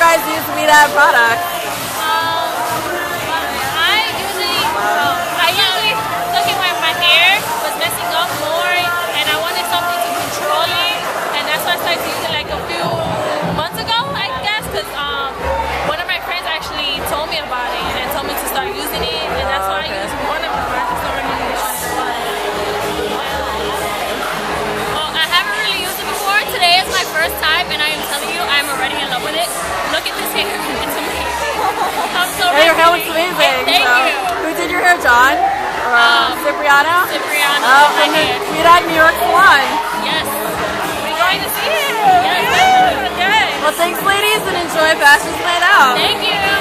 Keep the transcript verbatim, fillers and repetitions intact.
guys use WeedAd products? Um, I usually, um, I usually looking when my hair was messing up more, and I wanted something to control it, and that's why I started using it like a few months ago, I guess, because um, one of my friends actually told me about it and told me to start using it, and that's why I use one of them. I just don't really use one. Well, I haven't really used it before. Today is my first time, and I am telling you, I'm already in love with it. Look at this hair. It's amazing. I'm so Hey, your hair looks ready. amazing. Thank so. you. Who did your hair, John? Or uh, Um, Cipriano? Cipriano. Oh, I from the did. WeedAd New York Salon. Yes. We're going to see it. Yes. Yes. Okay. Well, thanks, ladies, and enjoy Fashions Night Out. Thank you.